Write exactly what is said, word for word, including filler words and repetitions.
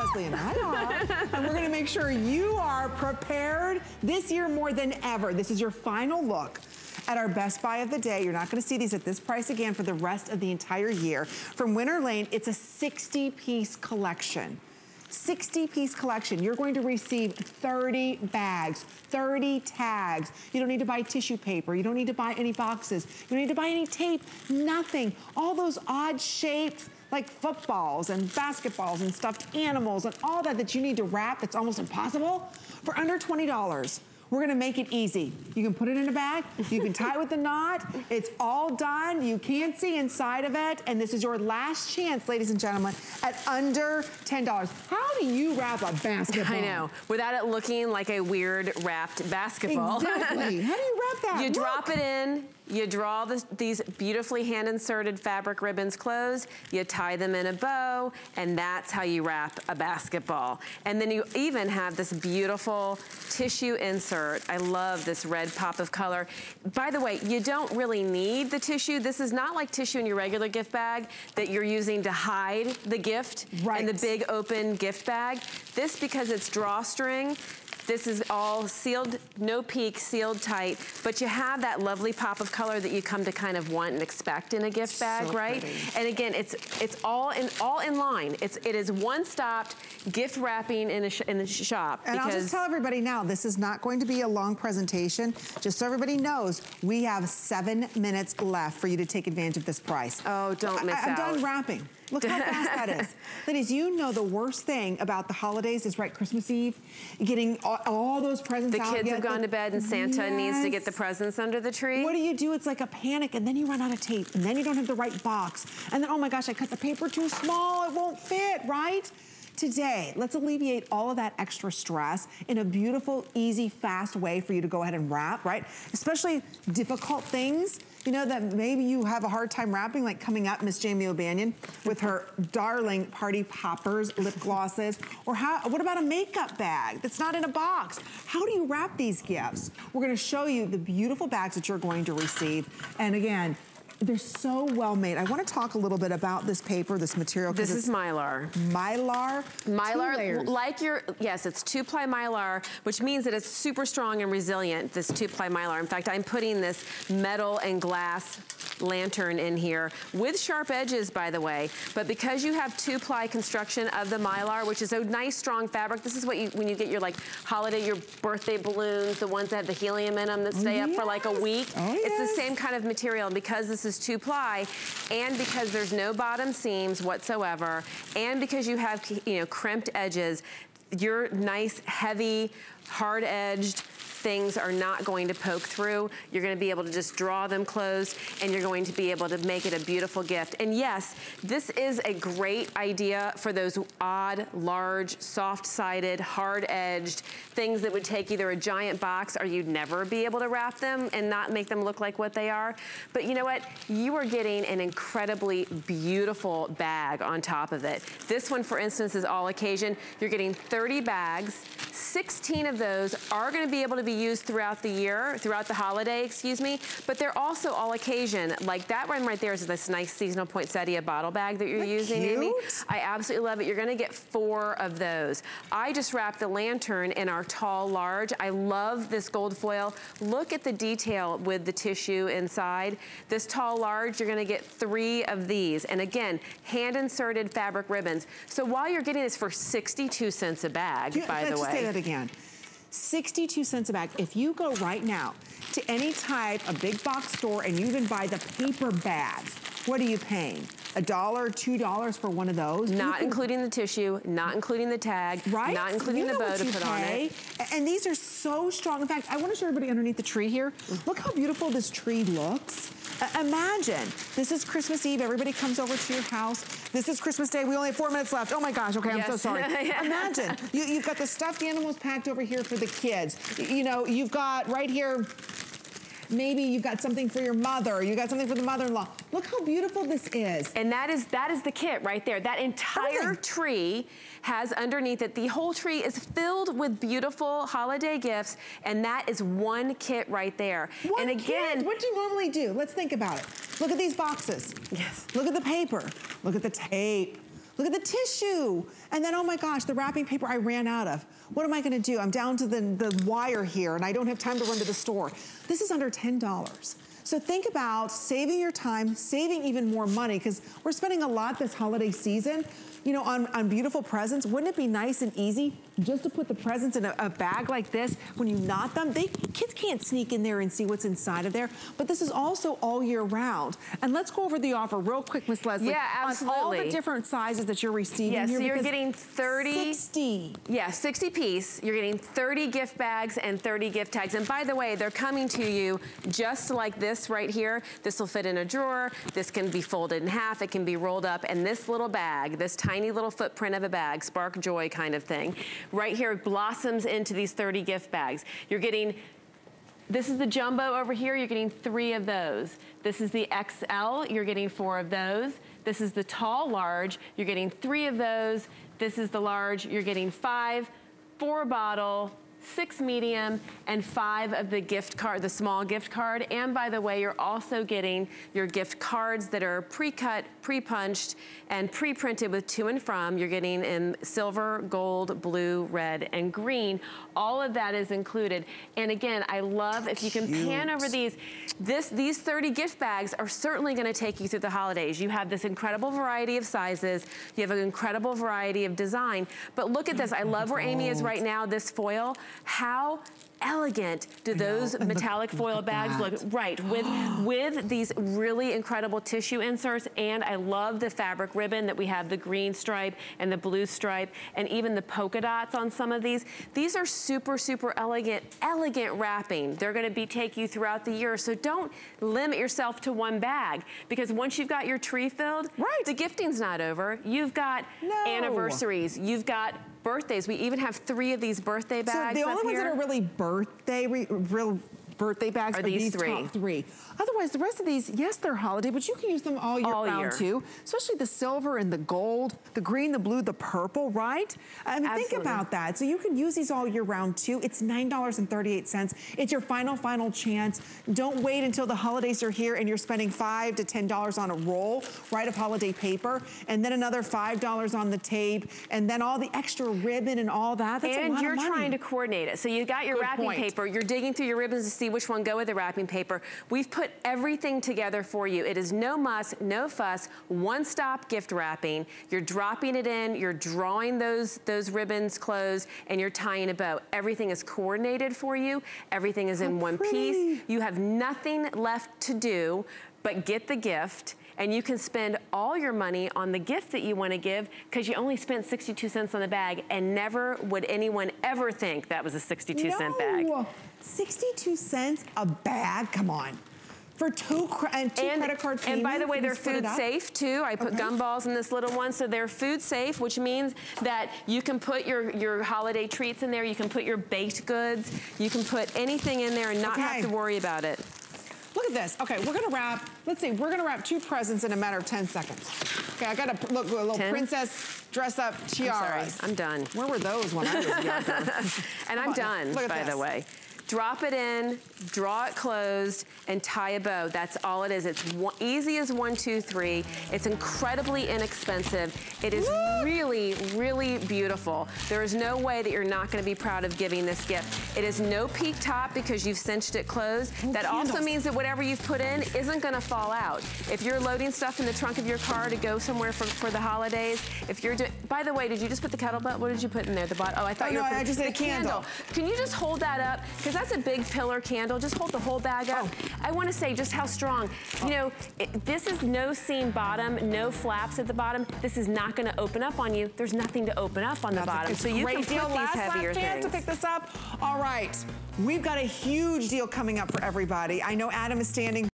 Leslie and I are. And we're gonna make sure you are prepared this year more than ever. This is your final look at our best buy of the day. You're not gonna see these at this price again for the rest of the entire year. From Winter Lane, it's a sixty piece collection. sixty piece collection. You're going to receive thirty bags, thirty tags. You don't need to buy tissue paper. You don't need to buy any boxes. You don't need to buy any tape, nothing. All those odd shapes, like footballs and basketballs and stuffed animals and all that that you need to wrap that's almost impossible for under twenty dollars. We're gonna make it easy. You can put it in a bag, you can tie it with a knot, it's all done, you can't see inside of it, and this is your last chance, ladies and gentlemen, at under ten dollars. How do you wrap a basketball? I know, without it looking like a weird wrapped basketball. Exactly, how do you wrap that? You Look. drop it in, you draw this, these beautifully hand-inserted fabric ribbons closed, you tie them in a bow, and that's how you wrap a basketball. And then you even have this beautiful tissue insert. I love this red pop of color. By the way, you don't really need the tissue. This is not like tissue in your regular gift bag that you're using to hide the gift right. in the big open gift bag. This, because it's drawstring, this is all sealed, no peak, sealed tight, but you have that lovely pop of color that you come to kind of want and expect in a gift bag, so right? pretty. And again, it's it's all in all in line. It's it is one-stopped gift wrapping in a sh in the shop. And I'll just tell everybody now, this is not going to be a long presentation. Just so everybody knows, we have seven minutes left for you to take advantage of this price. Oh, don't miss I, I'm out. done wrapping. Look how fast that is. Ladies, you know the worst thing about the holidays is, right, Christmas Eve, getting all, all those presents the out. The kids yet have gone the, to bed and Santa yes. needs to get the presents under the tree. What do you do? It's like a panic, and then you run out of tape, and then you don't have the right box. And then, oh my gosh, I cut the paper too small, it won't fit, right? Today, let's alleviate all of that extra stress in a beautiful, easy, fast way for you to go ahead and wrap, right? Especially difficult things, you know, that maybe you have a hard time wrapping, like coming up Miss Jamie O'Banion with her darling Party Poppers lip glosses. Or how, what about a makeup bag that's not in a box? How do you wrap these gifts? We're gonna show you the beautiful bags that you're going to receive. And again, they're so well made. I want to talk a little bit about this paper, this material. This is Mylar. Mylar. Mylar, like your, yes, it's two-ply Mylar, which means that it's super strong and resilient, this two-ply Mylar. In fact, I'm putting this metal and glass lantern in here with sharp edges, by the way, but because you have two-ply construction of the Mylar, which is a nice strong fabric, this is what you, when you get your like holiday, your birthday balloons, the ones that have the helium in them that stay oh, up yes. for like a week, oh, it's yes. the same kind of material. And because this is two-ply, and because there's no bottom seams whatsoever, and because you have, you know, crimped edges, your nice, heavy, hard-edged things are not going to poke through. You're gonna be able to just draw them closed, and you're going to be able to make it a beautiful gift. And yes, this is a great idea for those odd, large, soft-sided, hard-edged things that would take either a giant box or you'd never be able to wrap them and not make them look like what they are. But you know what? You are getting an incredibly beautiful bag on top of it. This one, for instance, is all occasion. You're getting thirty bags. sixteen of those are gonna be able to be used throughout the year, throughout the holiday, excuse me, but they're also all occasion. Like that one right there is this nice seasonal poinsettia bottle bag that you're Isn't using, cute? Amy. I absolutely love it. You're gonna get four of those. I just wrapped the lantern in our tall large. I love this gold foil. Look at the detail with the tissue inside. This tall large, you're gonna get three of these. And again, hand-inserted fabric ribbons. So while you're getting this for sixty-two cents a bag, you, by the way. Let's say that again. sixty-two cents a bag. If you go right now to any type of big box store and you even buy the paper bags, what are you paying? A dollar, two dollars for one of those? Not can, including the tissue, not including the tag, right? not including you the know bow to put pay. on it. And these are so strong. In fact, I want to show everybody underneath the tree here. Look how beautiful this tree looks. Uh, imagine, this is Christmas Eve. Everybody comes over to your house. This is Christmas Day. We only have four minutes left. Oh my gosh, okay, yes. I'm so sorry. Imagine, you, you've got the stuffed animals packed over here for the kids. You know, you've got right here, maybe you've got something for your mother, you got something for the mother-in-law. Look how beautiful this is. And that is that is the kit right there. That entire Everything. tree has underneath it, the whole tree is filled with beautiful holiday gifts, and that is one kit right there. One and again, kit? What do you normally do? Let's think about it. Look at these boxes. Yes. Look at the paper. Look at the tape. Look at the tissue. And then, oh my gosh, the wrapping paper I ran out of. What am I gonna do? I'm down to the, the wire here and I don't have time to run to the store. This is under ten dollars. So think about saving your time, saving even more money, because we're spending a lot this holiday season, you know, on, on beautiful presents. Wouldn't it be nice and easy just to put the presents in a, a bag like this? When you knot them, they, kids can't sneak in there and see what's inside of there, but this is also all year round. And let's go over the offer real quick, Miss Leslie. Yeah, absolutely. On all the different sizes that you're receiving yes, here. so you're getting thirty. sixty. Yeah, sixty piece. You're getting thirty gift bags and thirty gift tags. And by the way, they're coming to you just like this right here. This will fit in a drawer. This can be folded in half. It can be rolled up. And this little bag, this tiny little footprint of a bag, Spark Joy kind of thing, right here blossoms into these thirty gift bags. You're getting, this is the jumbo over here. You're getting three of those. This is the X L. You're getting four of those. This is the tall large. You're getting three of those. This is the large. You're getting five, four bottle, six medium, and five of the gift card, the small gift card. And by the way, you're also getting your gift cards that are pre-cut, pre-punched, and pre-printed with to and from. You're getting in silver, gold, blue, red, and green. All of that is included. And again, I love if you can Cute. pan over these. This, these thirty gift bags are certainly gonna take you through the holidays. You have this incredible variety of sizes. You have an incredible variety of design. But look at this, I love where Amy is right now, this foil. How elegant do those metallic look, foil look bags that. look? Right, with, with these really incredible tissue inserts, and I love the fabric ribbon that we have, the green stripe and the blue stripe, and even the polka dots on some of these. These are super, super elegant, elegant wrapping. They're gonna be take you throughout the year, so don't limit yourself to one bag, because once you've got your tree filled, right. the gifting's not over. You've got no. anniversaries, you've got birthdays. We even have three of these birthday bags. So the only ones here. that are really birthday, re real birthday bags are, are these, these three. top three. Otherwise, the rest of these, yes, they're holiday, but you can use them all year all round year. too. Especially the silver and the gold, the green, the blue, the purple, right? I mean, think about that. So you can use these all year round too. It's nine dollars and thirty-eight cents. It's your final, final chance. Don't wait until the holidays are here and you're spending five to ten dollars on a roll, right, of holiday paper, and then another five dollars on the tape, and then all the extra ribbon and all that. That's and a lot you're of money. trying to coordinate it. So you got your Good wrapping point. paper. You're digging through your ribbons to see which one go with the wrapping paper. We've put everything together for you. It is no muss, no fuss, one-stop gift wrapping. You're dropping it in, you're drawing those, those ribbons closed, and you're tying a bow. Everything is coordinated for you. Everything is How in one pretty. piece. You have nothing left to do but get the gift, and you can spend all your money on the gift that you want to give, because you only spent sixty-two cents on the bag, and never would anyone ever think that was a sixty-two cent bag. sixty-two cents a bag? Come on. For two, and two and, credit card payments? And by the way, they're split food safe too. I put okay. gumballs in this little one, so they're food safe, which means that you can put your, your holiday treats in there, you can put your baked goods, you can put anything in there and not okay. have to worry about it. Look at this. Okay, we're gonna wrap, let's see, we're gonna wrap two presents in a matter of ten seconds. Okay, I got a, look, a little ten? princess dress up tiaras. I'm, I'm done. Where were those when I was younger? And I'm done, by this. the way. Drop it in, draw it closed, and tie a bow. That's all it is. It's one, easy as one, two, three. It's incredibly inexpensive. It is Woo! really, really beautiful. There is no way that you're not gonna be proud of giving this gift. It is no peak top because you've cinched it closed. Oh, that candles. also means that whatever you've put in isn't gonna fall out. If you're loading stuff in the trunk of your car to go somewhere for, for the holidays, if you're doing, by the way, did you just put the kettlebell? What did you put in there? The bottom? Oh, I thought oh, you no, were I just said a candle. candle. Can you just hold that up? Because that's a big pillar candle. Just hold the whole bag up. Oh. I want to say just how strong. Oh. You know, it, this is no seam bottom, no flaps at the bottom. This is not going to open up on you. There's nothing to open up on That's the bottom. A, so you can put deal. these last, heavier last chance things. to pick this up. All right, we've got a huge deal coming up for everybody. I know Adam is standing